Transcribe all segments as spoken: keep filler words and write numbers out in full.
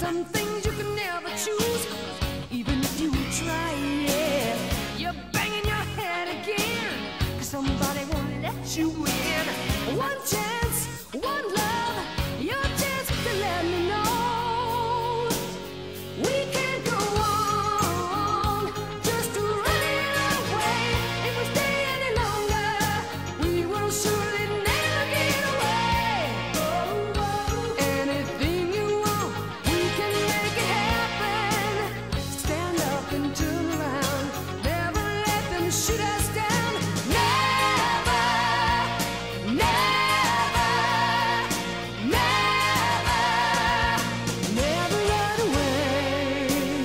Some things you can never choose, even if you try, yeah. You're banging your head again, 'cause somebody won't let you in. One chance, one love, your chance to let me know we can't go on just running away. If we stay any longer, we will surely never get away. Anything you want, we can make it happen. Stand up and turn around, never let them shoot us down. Never, never, never, never run away.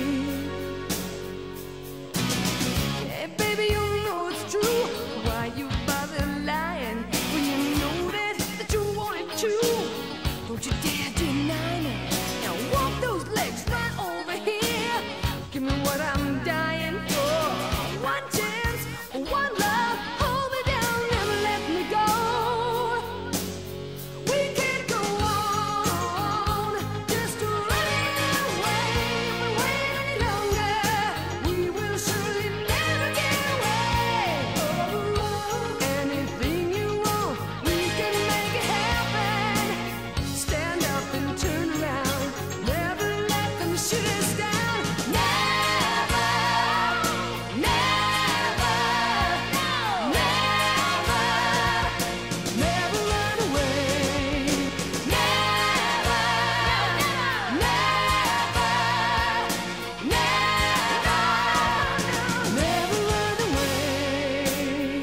Hey baby, you know it's true. Why you bother lying when you know that, that you wanted to? Don't you dare deny me. Now walk those legs right over here. Give me what I'm dying for. One chance, one love, hold me down, never let me go. We can't go on just running away. If we wait any longer, we will surely never get away. Anything you want, we can make it happen. Stand up and turn around, never let them shoot us down. Never, never, never, never run away. Never, never, never, never run away.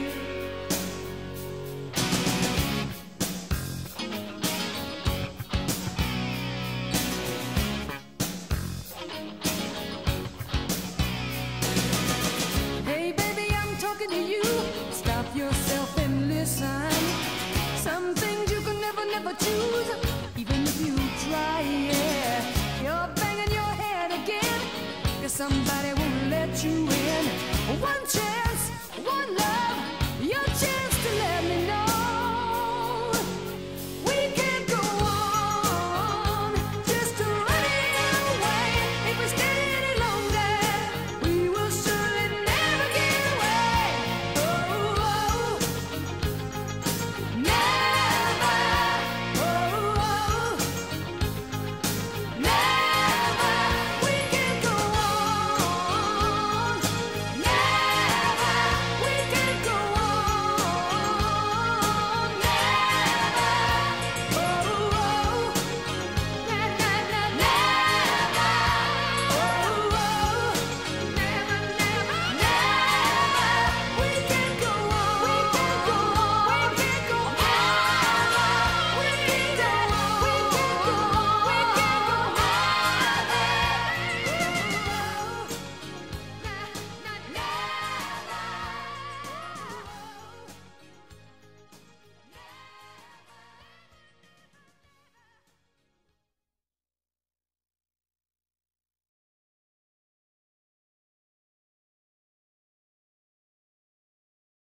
Hey baby, I'm talking to you. Stop yourself and listen. Some things you can never, never choose, even if you try, yeah. You're banging your head again, 'cause somebody